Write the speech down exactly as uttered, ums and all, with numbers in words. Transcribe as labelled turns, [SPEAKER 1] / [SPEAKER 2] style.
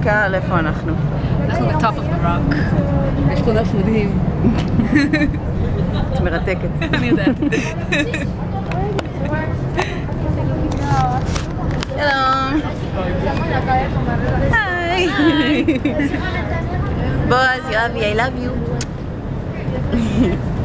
[SPEAKER 1] קהל, איפה אנחנו?
[SPEAKER 2] אנחנו ב-top of the rock. יש פה נוף מדהים.
[SPEAKER 1] את מרתקת.
[SPEAKER 2] אני יודעת.
[SPEAKER 1] שלום. היי. בועז, יואבי, I love you.